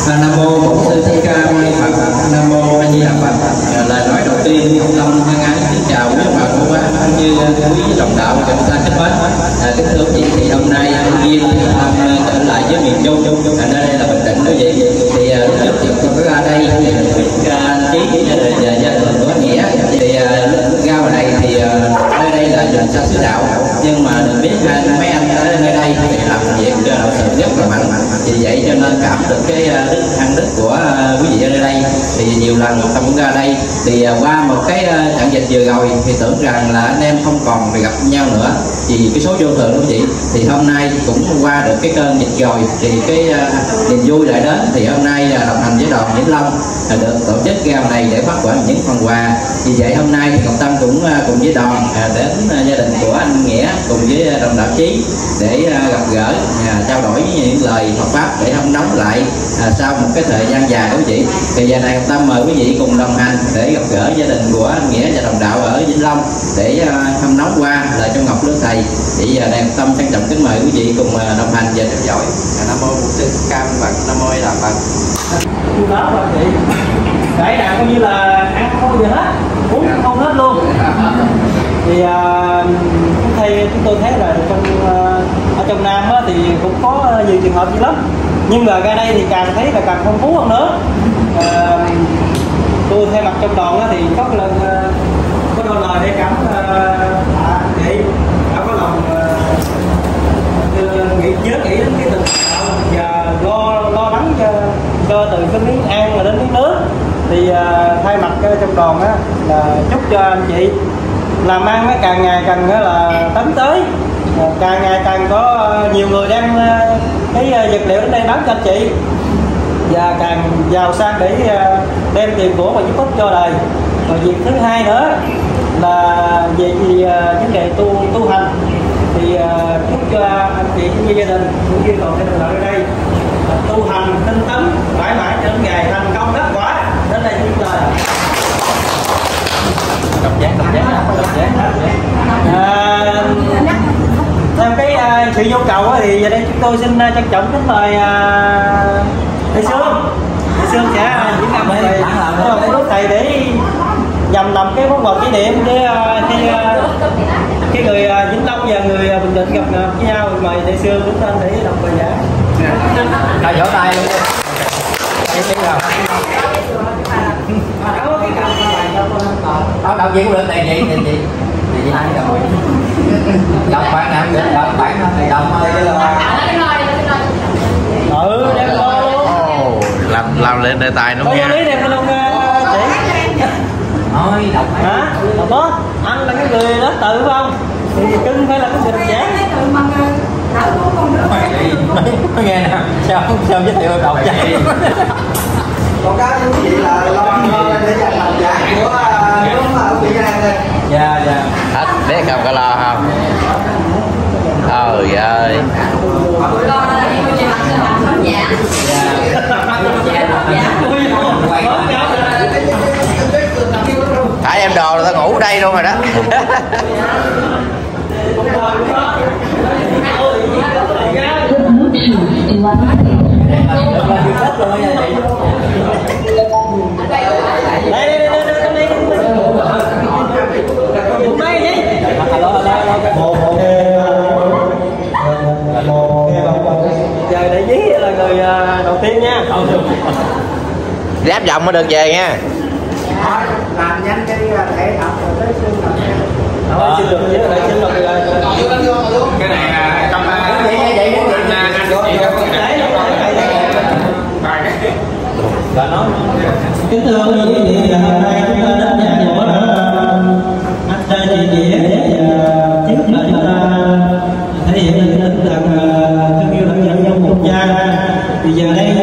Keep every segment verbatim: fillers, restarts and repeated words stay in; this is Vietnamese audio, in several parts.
Nam mô Bổn Sư Thích Ca Mâu Ni Phật. Nam mô A Di Đà Phật. Lời nói đầu tiên Công Tâm thân ái kính chào quý bà cô bác cũng như quý đồng đạo và chúng ta kính mến. Kính thưa quý vị, thì hôm nay anh Duyên trở lại với miền Trung, ở đây là Bình Định quý vị. Thì trước khi tôi ra đây thì anh Trí gia đình gia đình của anh Nghĩa thì ra ngoài này thì nơi đây là dành cho sứ đạo, nhưng mà được biết mấy anh ở nơi đây thì làm việc đạo sự rất là mạnh, vì vậy cho nên cảm được cái đức ăn đức của quý vị ở nơi đây. Thì nhiều lần tôi cũng ra đây thì qua một cái trận dịch vừa rồi thì tưởng rằng là anh em không còn gặp nhau nữa vì cái số vô thường quý vị. Thì hôm nay cũng qua được cái cơn dịch rồi thì cái niềm vui lại đến, thì hôm nay đồng hành với đoàn Vĩnh Long được tổ chức ra này để phát quà những phần quà. Vì vậy hôm nay thì Ngọc Tâm cũng cùng với đoàn đến gia đình của anh Nghĩa cùng với đồng đạo Trí để gặp gỡ, trao đổi những lời Phật pháp để hâm nóng lại sau một cái thời gian dài quý vị. Thì giờ này Ngọc Tâm mời quý vị cùng đồng hành để gặp gỡ gia đình của anh Nghĩa và đồng đạo ở Vĩnh Long để hâm nóng qua lời trong ngọc nước thầy. Thì giờ này Ngọc Tâm trân trọng kính mời quý vị cùng đồng hành và theo dõi. Nam mô Bổn Sư Thích Ca Mâu Ni Phật. Nam mô A Di Đà Phật. Đó rồi chị, cái nào coi như là ăn không gì hết, uống không hết luôn. Thì uh, thầy chúng tôi thấy là trong uh, ở trong Nam á, thì cũng có nhiều trường hợp như lắm, nhưng mà ra đây thì càng thấy là càng phong phú hơn nữa. Uh, tôi thay mặt trong đoàn á, thì có lần uh, có đôi lời để cảm uh, à, chị đã có lòng uh, nghĩ nhớ nghĩ đến cái tình và lo lo lắng cho cho từ cái miếng ăn mà đến miếng nước. Thì uh, thay mặt uh, trong đoàn á là chúc cho anh chị làm ăn nó càng ngày càng uh, là tấn tới, uh, càng ngày càng có uh, nhiều người đem uh, cái uh, vật liệu đến đây bán cho anh chị và càng giàu sang để uh, đem tiền của và giúp ích cho đời. Và việc thứ hai nữa là về thì uh, vấn đề tu tu hành thì uh, chúc cho anh chị cũng như gia đình cũng như còn cái đồng đội ở đây uh, tu hành tinh tấn mãi mãi cho đến ngày thành công đắc quả. Đến đây chúng tôi đọc giảng đọc giảng đọc giảng à, theo cái uh, sự nhu cầu á, thì giờ đây chúng tôi xin uh, trân trọng kính mời uh, thầy Sương thầy Sương sẽ diễn ra bài cái lúc thầy để nhằm làm cái món quà kỷ niệm để khi cái người Vĩnh Long và người Bình Định gặp với nhau. Mời thầy Sương đứng lên để đọc bài giảng. Rồi vỗ tay luôn. Đó, đọc gì cũng được, thầy chị, thầy chị, thầy chị hai đọc. Đọc bạn nào được, đọc bạn nào, thầy đọc thôi chứ là. Ừ, đem lo luôn. Làm làm lên đề tài luôn nha. Có lý đem luôn chị. Thôi đọc hả? Đọc đó, anh là cái người đó tự phải không? Thì cưng phải là cái người đọc giảng. Nói nghe nè, sao sao giới thiệu đọc vậy? Còn các quý vị là lo để dành lòng giảng của nhóm ở Việt Nam đây. Dạ dạ. Hết để không có lo không? Trời ơi. Thả em đồ là tao ngủ ở đây luôn rồi đó. Giờ đại lý là người đầu tiên nha. Giáp vòng mới được về nha. Làm nhanh cái thẻ học rồi tới xương rồi. Xin được với lại xin được cái này là trong anh và nó kính thưa quý vị, thì hôm nay chúng ta đến nhà của anh trai chị Nghĩa và trước là chúng ta thể hiện tinh thần thương yêu lẫn nhau trong một gia. Thì giờ đây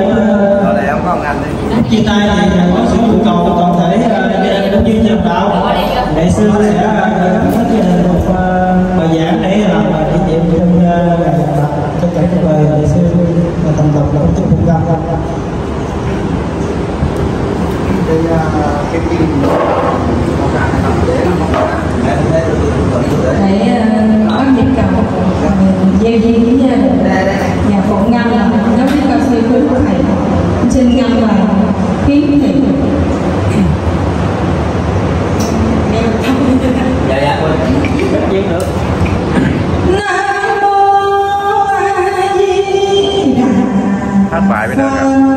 chia tay thì có sự nhu cầu của toàn thể gia đình cũng như nhân đạo. Đại sư sẽ phát gia đình một bài giảng để làm kỷ niệm trong ngày gặp mặt. Tất cả các bài đại sư thành lập là một trung tâm. thì cái gì một cái làm dễ lắm không? Để nói những cầu gieo duyên với gia đình nhà Phụng Ngân là nhóm biết cao sư của thầy. hát bài mới được rồi.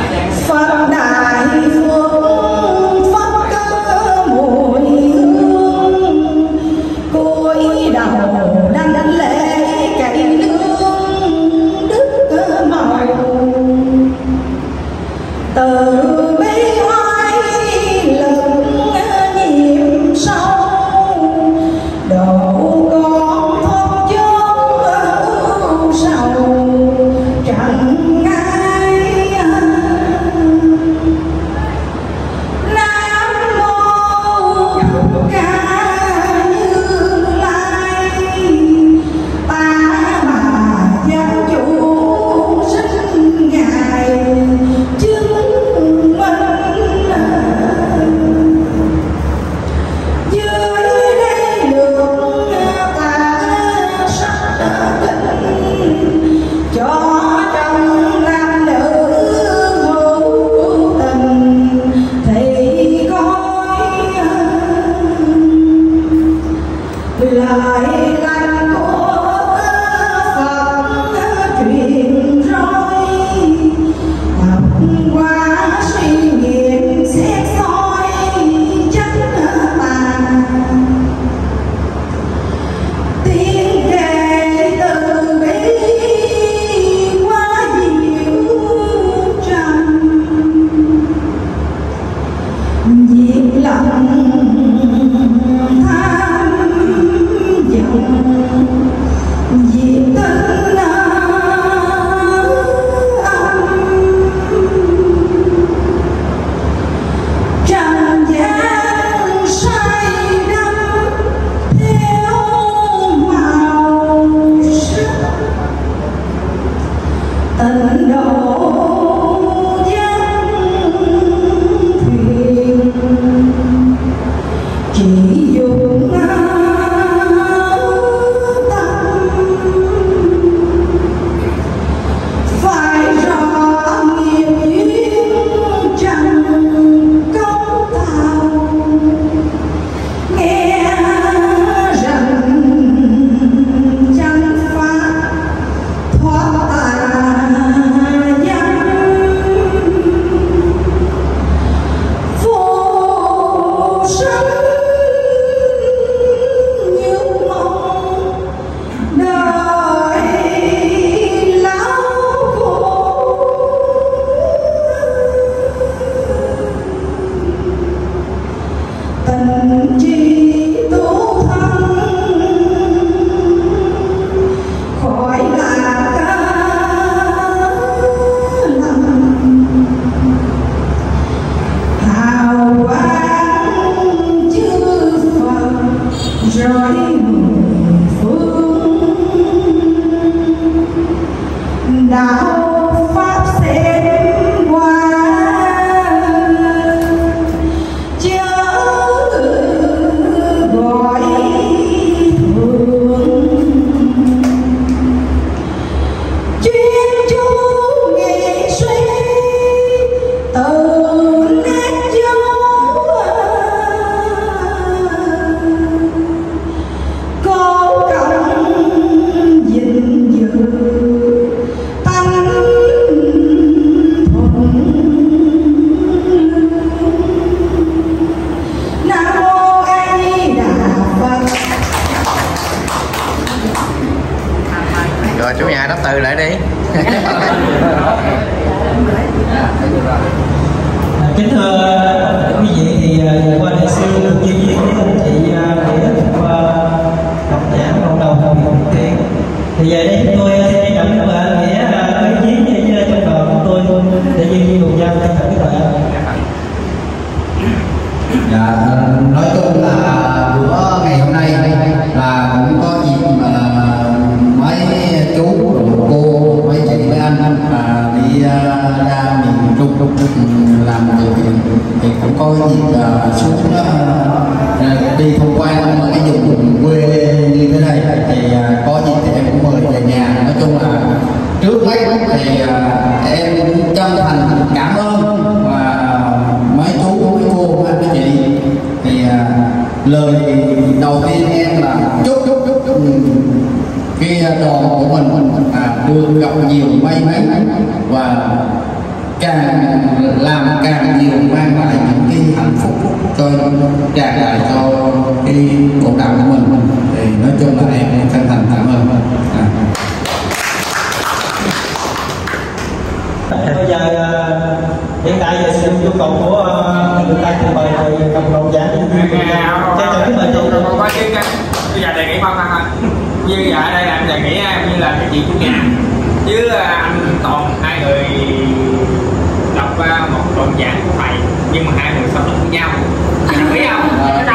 Phật đại phước Phật cơ mùi hương tình chi tu thân khỏi là cá lăng hào quang chư Phật rọi mười phương đạo pháp xem qua chớ gọi thường chuyên chú nghị suy từ nét dấu cố công gìn giữ tánh thuần nam mô A Di Đà Phật. Rồi chủ nhà đáp từ lại đi. Kính thưa quý vị, thì vừa qua đại sư được chia sẻ với anh chị để qua đọc giảng cộng đồng hồng hồng tiên. Thì về đây chúng tôi xin trân trọng các bạn nghĩa ý kiến với trong đoàn của tôi để nhân viên cùng nhau trân trọng các bạn. Dạ, nói chung là bữa ngày hôm nay là cũng có dịp mà mấy chú cô mấy chị mấy anh à, đi à, ra miền Trung Trung làm từ thiện thì cũng có dịp à, xuống đó, à, đi tham quan ở cái vùng quê như thế này thì à, có dịp thì em cũng mời về nhà. Nói chung là trước hết thì à, em chân thành cảm ơn và mấy chú mấy cô mấy anh chị thì à, lời đầu tiên em là chúc chúc chúc chúc cái đoàn của mình à, được gặp nhiều may mắn và càng làm càng nhiều mang lại những cái hạnh phúc cho tràn lại cho cái cộng đồng của mình. Thì nói chung là em chân thành cảm ơn. À. Bây giờ hiện tại giờ sự nhu cầu của người ta trình bày thì cộng đồng giảng cho cho cái mời chị qua chứ bây giờ đề nghị khoan khoan thôi. Như giờ ở đây là em đề nghị em như là cái chị chủ nhà với anh Toàn, hai người đọc một đoạn giảng của thầy nhưng mà hai người sắp được với nhau, đồng ý không?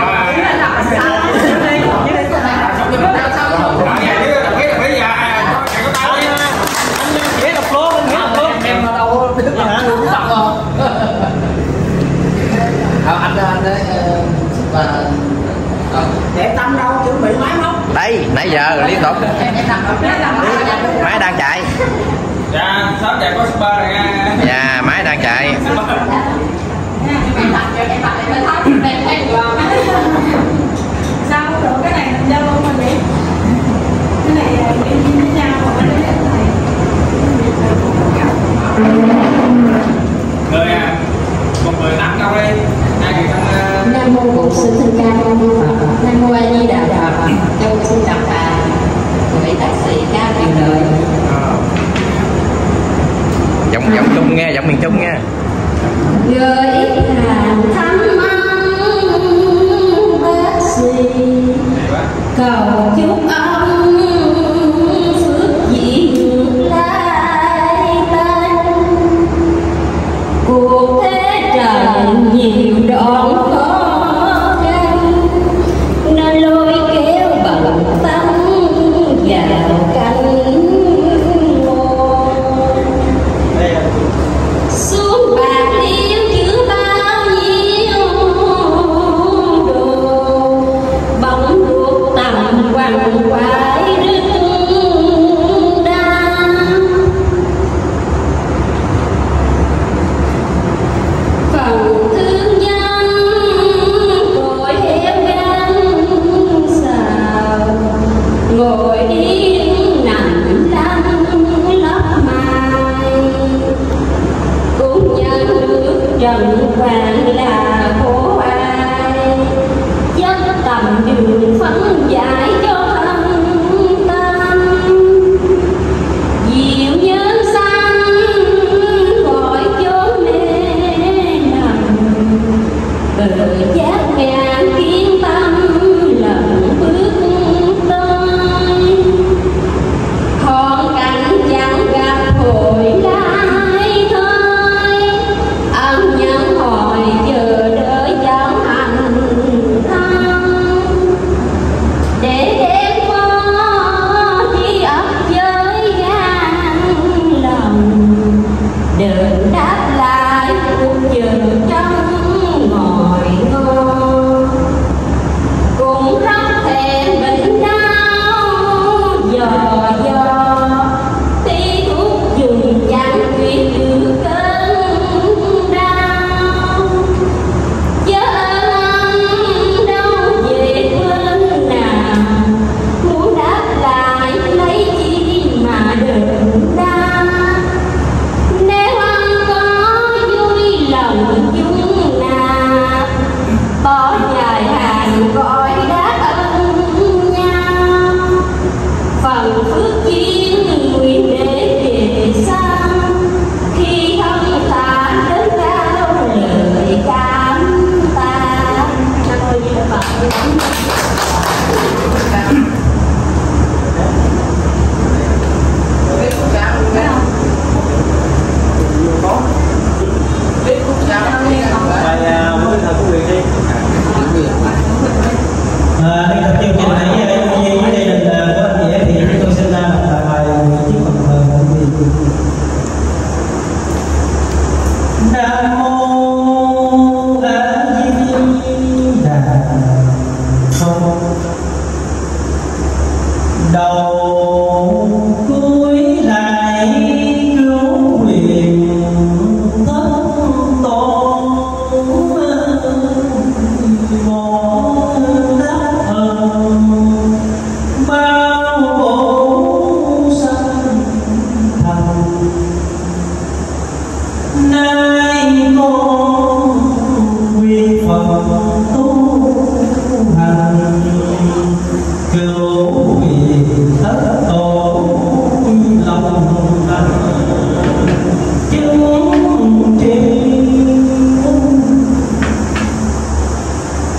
Anh anh đấy và Để tâm đâu chuẩn bị máy móc. Đây nãy giờ liên tục máy đang chạy. Dạ sớm chạy có super rồi nha. Dạ máy đang chạy. Sao không được, cái này mình giao luôn mà chị. Cái này đi với nhau mà cái này Người một người tám câu đi. Hai người trong Nam mô Bổn Sư Thích Ca Mâu Ni Phật. Nam mô A Di Đà Phật. Tôi xin đọc bài người tác sĩ Cao Kiều Lợi. Giọng giọng Trung nghe, giọng miền Trung nghe. Gửi hàng thăm ân bác sĩ, cầu chúc ông phước diện lai tân. Cuộc thế trời nhiều đoạn khó khăn, nên lôi kéo bằng tâm vào cánh ngô. Xuống bạc liêu chữ bao nhiêu đồ, bóng ruột tầm quằn quại rưng đan. Phần thương nhân gọi heo gan xào, ngồi yên nằm lăn lóc mai. Cũng nhận được trần vàng là của ai, dắt tầm đường phấn giải cho thân tâm. Diệu nhân xanh gọi chốn mê nằm, bờ giác ngàn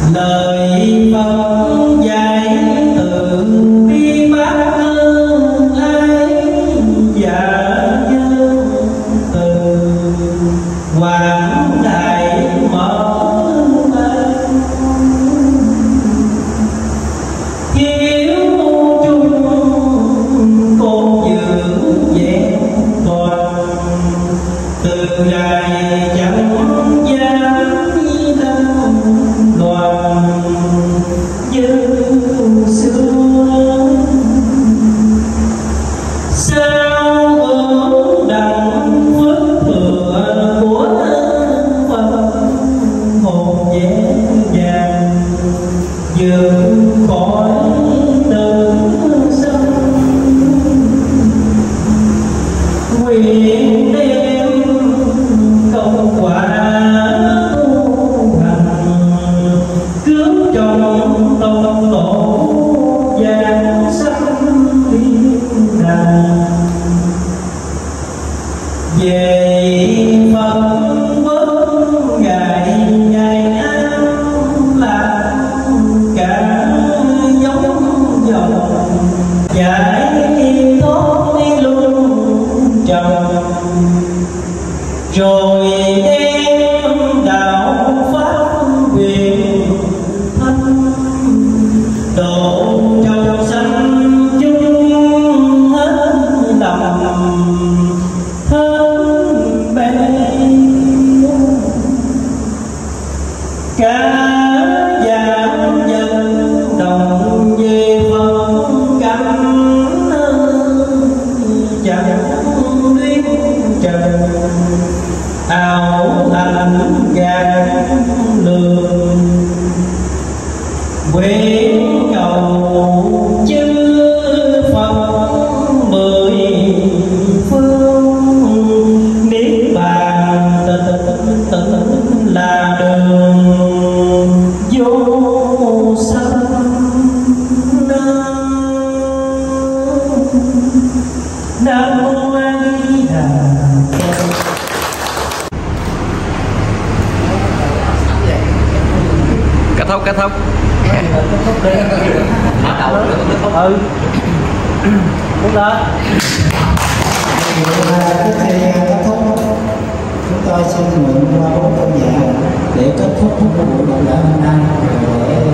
lời Phật dạy từ bi bác ơn ai và nhân từ quảng đại mở mang hiếu chung con giữ vẹn toàn từ ngày chẳng dám tâm đoàn như xưa sao ước đặng phước thừa của Phật hồn dễ dàng vượt khỏi tử sông nguyện đem công quả tu hành cứu chồng tông tổ vàng sanh thiên đàng về Phật bớt ngày ngày an lạc cả giống dòng giải thoát đi luôn trầm rồi đem đạo pháp quyền thanh độ trong sanh chung hết lòng thân bề cả dạng nhân đồng về Phật cảnh chẳng biết trời ảo ảnh gạt lường nguyện cầu chư Phật mười phương niết bàn tịnh tịnh là đường vô sanh nam mô A Di Đà Phật. Kết thúc, kết thúc. Ừ. Đúng đó. Trước khi kết thúc, chúng tôi xin nguyện qua bốn câu dạ để kết thúc buổi đạo lễ hôm nay.